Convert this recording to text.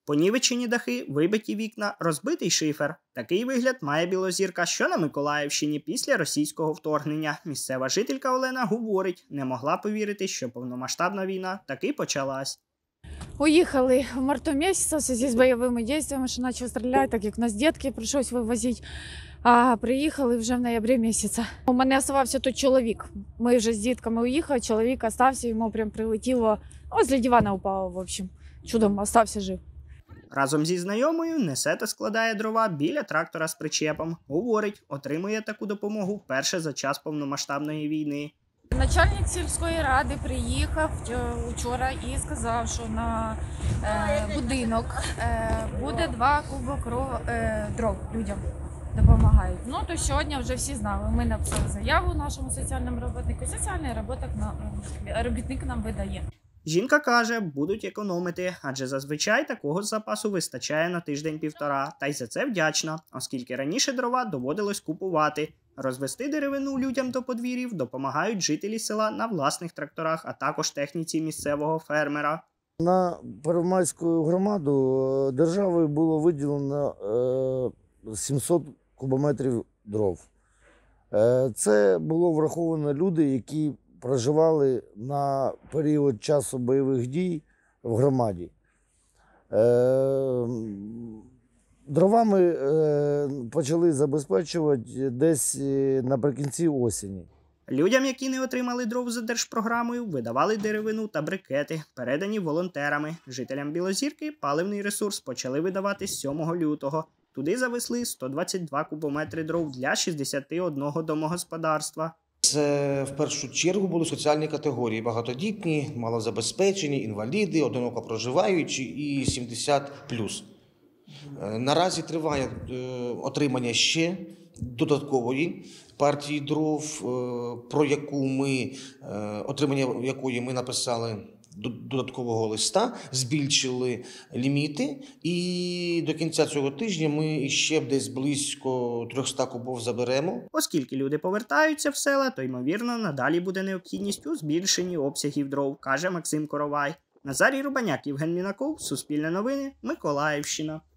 Понівечені дахи, вибиті вікна, розбитий шифер. Такий вигляд має Білозірка, що на Миколаївщині після російського вторгнення. Місцева жителька Олена говорить, не могла повірити, що повномасштабна війна таки почалась. Уехали в марту месяце в связи с боевыми действиями, что начали стрелять, так як нас дітки пришлось вивозити. А приїхали вже в ноябрі місяці. У мене оставався тут чоловік. Ми вже з дітками уїхали, чоловік остався, йому прям прилетіло, возле дивана упало, в общем. Чудом остався жив. Разом зі знайомою несе та складає дрова біля трактора з причепом. Говорить, отримує таку допомогу вперше за час повномасштабної війни. Начальник сільської ради приїхав вчора і сказав, що на будинок буде 2 куба дров людям допомагають. Ну, то сьогодні вже всі знали. Ми написали заяву нашому соціальному робітнику. Соціальний робітник нам видає. Жінка каже, будуть економити, адже зазвичай такого запасу вистачає на тиждень-півтора. Та й за це вдячна, оскільки раніше дрова доводилось купувати. Розвести деревину людям до подвір'їв допомагають жителі села на власних тракторах, а також техніці місцевого фермера. На Первомайську громаду державою було виділено 700 кубометрів дров. Це було враховано люди, які проживали на період часу бойових дій в громаді. Дровами почали забезпечувати десь наприкінці осені. Людям, які не отримали дров за держпрограмою, видавали деревину та брикети, передані волонтерами. Жителям Білозірки паливний ресурс почали видавати з 7 лютого. Туди завезли 122 кубометри дров для 61 домогосподарства. Це в першу чергу були соціальні категорії: багатодітні, малозабезпечені, інваліди, одиноко проживаючі і 70+. Наразі триває отримання ще додаткової партії дров, про отримання якої ми написали додаткового листа, збільшили ліміти, і до кінця цього тижня ми ще десь близько 300 кубов заберемо. Оскільки люди повертаються в села, то, ймовірно, надалі буде необхідність у збільшенні обсягів дров, каже Максим Коровай. Назарій Рубаняк, Євген Мінаков, Суспільне новини, Миколаївщина.